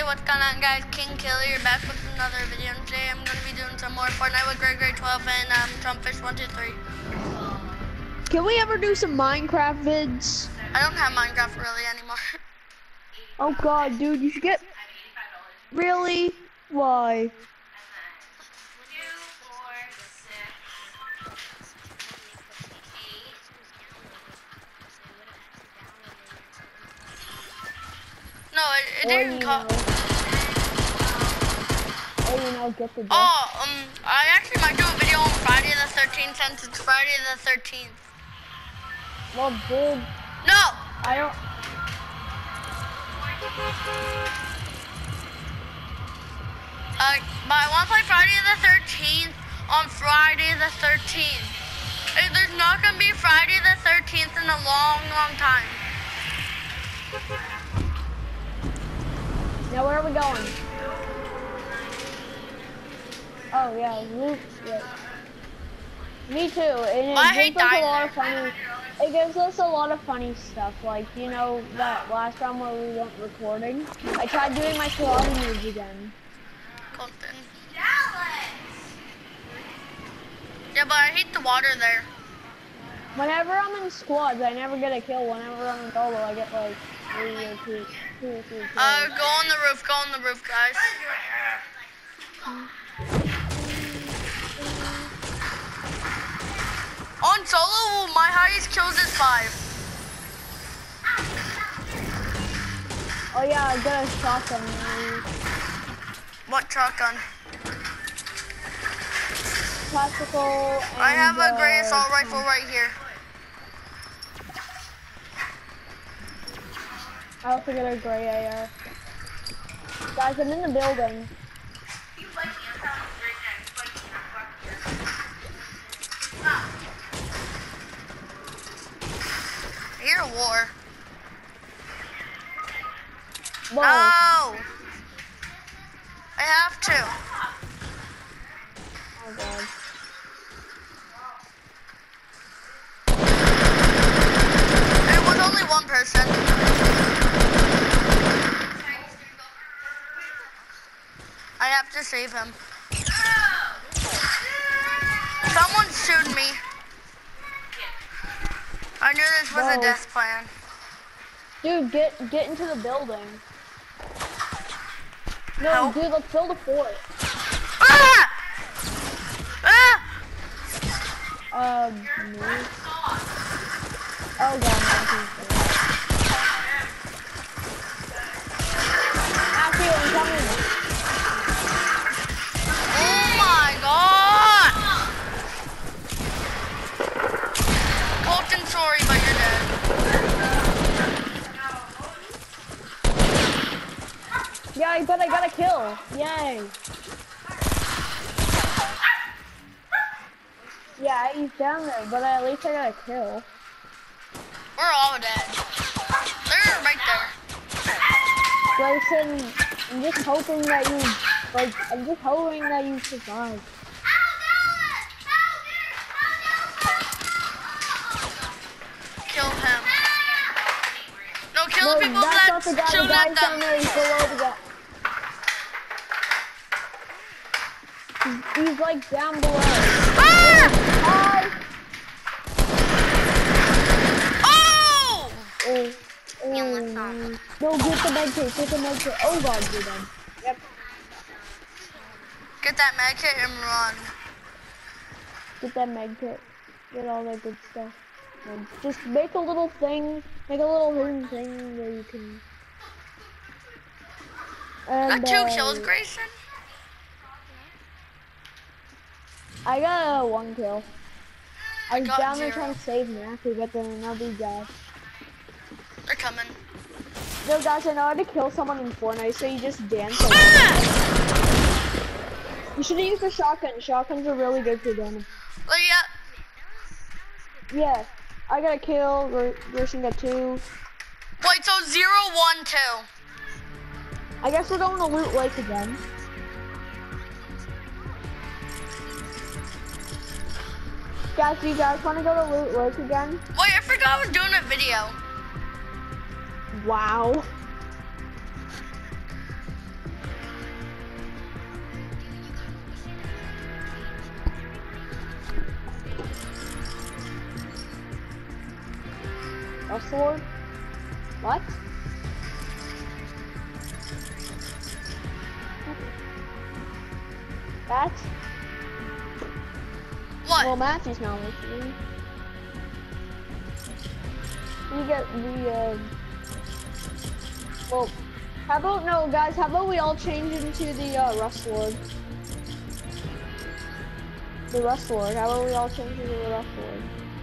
what's going on, guys? King Killer back with another video. And today I'm going to be doing some more Fortnite with Greg 12 and Trumpfish123. Can we ever do some Minecraft vids? I don't have Minecraft really anymore. Oh god, dude, you should get... Really? Why? No, it didn't call. Get the I actually might do a video on Friday the 13th since it's Friday the 13th. Well, dude. No! I don't... But I want to play Friday the 13th on Friday the 13th. There's not going to be Friday the 13th in a long, long time. Now where are we going? Oh yeah, loot. Yeah. Me too. And I hate gives us a lot dying of funny. It gives us a lot of funny stuff. Like that last time where we weren't recording. I tried doing my karate moves again. Colton. Yeah, but I hate the water there. Whenever I'm in squads, I never get a kill. Whenever I'm in solo, I get like 3 or 2 or 3 kills. Go on the roof, guys. On solo, my highest kills is 5. Oh yeah, I got a shotgun. What shotgun? Tactical. I have a gray assault rifle right here. I also got a gray AR. Guys, I'm in the building. I hear a war. Whoa. No! I have to. Oh god. It was only one person. I have to save him. Someone's shooting me. I knew this was a death plan. Dude, get into the building. No, Help. dude, let's build a fort. Ah! Ah! No. Oh god, Actually, I'm coming. Oh my god! Colton, sorry, but you're dead. Yeah, but I got a kill. Yay. Yeah, he's down there, but at least I got a kill. We're all dead. They're right there. Grayson, I'm just hoping that you survive. Kill him. No, kill the people that's not the guy. shooting The at guy's down them. there. He's below the guy. He's like down below. Ah! Oh! No, get the med kit. Oh god, you're dead. Yep. Get that med kit and run. Get that med kit. Get all that good stuff. And just make a little thing. Make a little hidden thing where you can. And, Got 2 kills, Grayson? I got 1 kill. I was got down there 0. trying to save Matthew, but then another guy. They're coming. No, guys, I know how to kill someone in Fortnite, so you just dance around. Ah! You should use the shotgun. Shotguns are really good for damage. Oh, yeah. Yeah, I got a kill. Gerson got 2. Wait, so 0, 1, 2. I guess we're going to Loot Lake again. Guys, do you guys want to go to Loot Lake again? Wait, I forgot I was doing a video. Wow. Rustlord? What? That? What? Well, Matthew's not listening. We get the, well, how about, no, guys, how about we all change into the, Rustlord? The Rustlord, how about we all change into the Rustlord?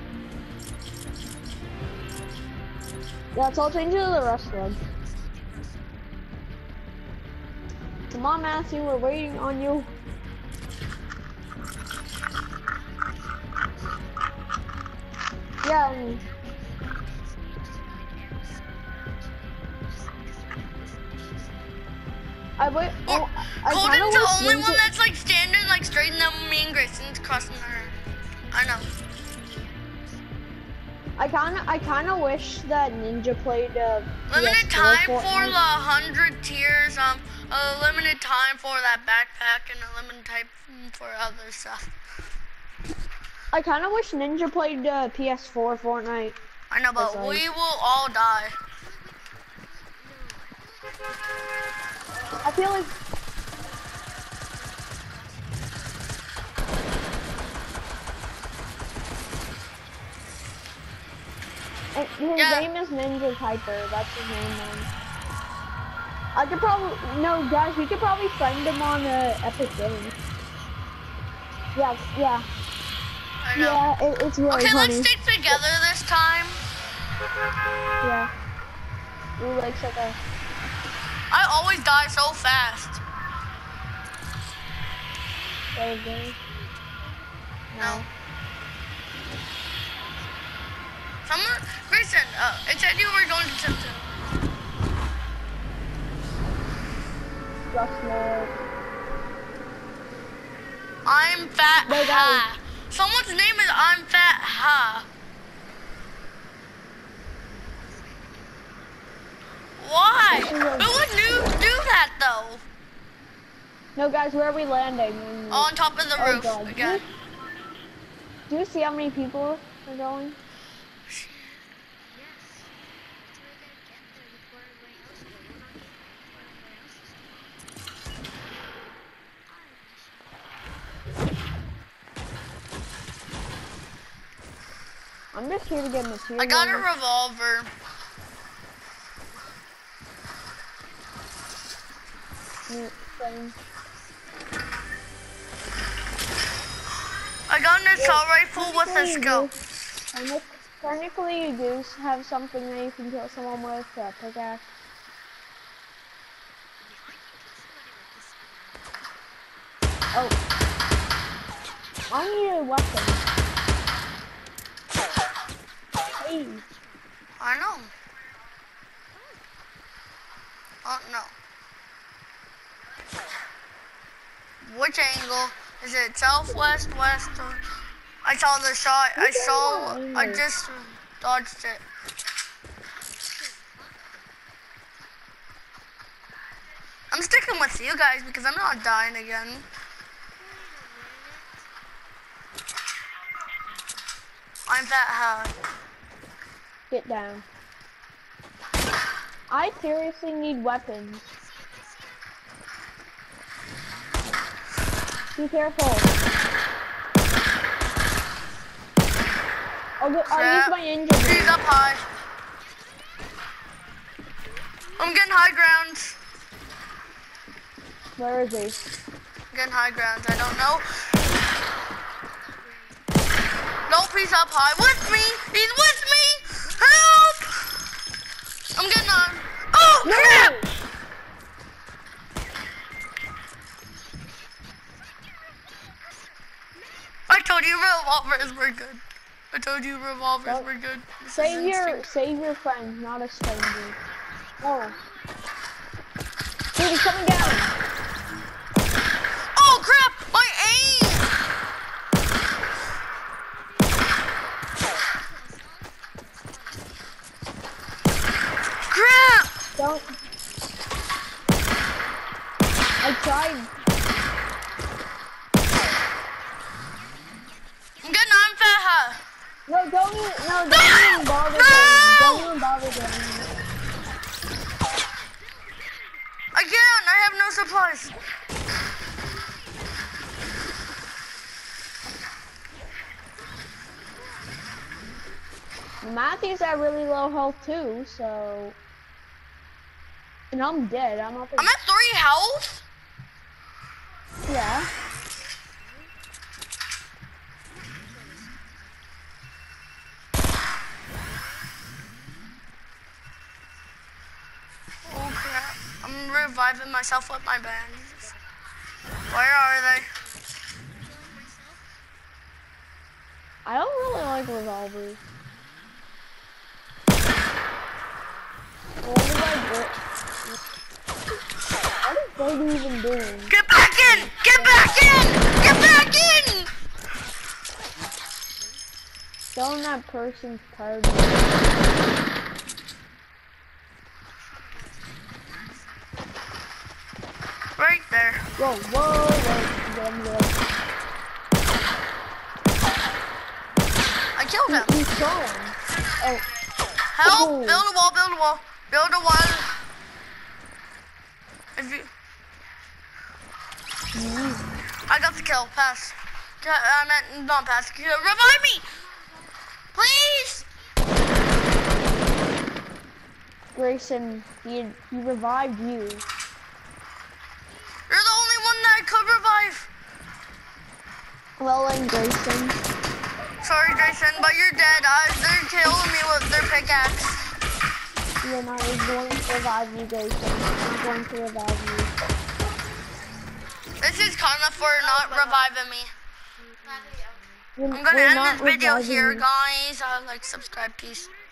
Yeah, let's all change into the Rustlord. Come on, Matthew, we're waiting on you. Yeah, I wait. Oh, I Colton's kinda the wish only Ninja- one that's like standing like straight, and then me and Grayson's crossing her. I know. I kinda wish that Ninja played Limited PS4 time for Fortnite. the 100 tiers. A limited time for that backpack, and a limited time for other stuff. I kinda wish Ninja played PS4 Fortnite. I know, but That's we will all die. I feel like his Yeah. name is Ninja Hyper. That's his name, man. I could probably guys. We could probably friend him on Epic Games. Yeah, yeah, I know. yeah. It's really Okay, funny. let's stick together this time. Yeah. We like such a. I always die so fast. Game. No. Someone, Grayson, it said you were going to Tipton. Rustlord. I'm Fat Wait, Ha. Someone's name is I'm Fat Ha. Why? This is Who would do that though? No, guys, where are we landing? On top of the Oh, roof God. again. Do you see how many people are going? I'm just here to get material. I got a revolver. I got an assault rifle with a scope. Technically, you do have something that you can kill someone with a pickaxe. Oh. I need a weapon. Hey. I know. Oh no. Which angle? Is it southwest, west, or? I saw the shot. I just dodged it. I'm sticking with you guys because I'm not dying again. I'm that high. Get down. I seriously need weapons. Be careful. I'll use my ninja. He's up high. I'm getting high ground. Where is he? I'm getting high ground. I don't know. Nope, he's up high with me. He's with me. Help! I'm getting on. Oh, No! crap! I told you revolvers were good. I told you revolvers were good. Save your friend, not a stranger. Oh. Dude, he's coming down. Oh crap! My aim! Crap! Don't. I tried. I'm getting on Faha. No, don't even bother getting. Don't even bother getting. I can't. I have no supplies. Matthew's at really low health too, so. And I'm dead. I'm not. I'm at 3 health. Yeah. Oh crap. I'm reviving myself with my bandages. Where are they? I don't really like revolvers. What is Brady even doing? Get back in! Get back in! Get back in! Showing that person's card. Right there. Whoa, whoa, whoa. I killed him. He's going. Oh. Help! Oh. Build a wall, build a wall. Build a wall. If you... I got the kill. Pass. I meant not pass. Revive me! Please! Grayson, he revived you. You're the only one that I could revive. Well then, Grayson. Sorry, Grayson, but you're dead. They're killing me with their pickaxe. You're not going to revive you, Grayson. I'm going to revive you. This is karma for not reviving me. I'm gonna We're end not this video reviving here, you. guys. Like, subscribe, peace.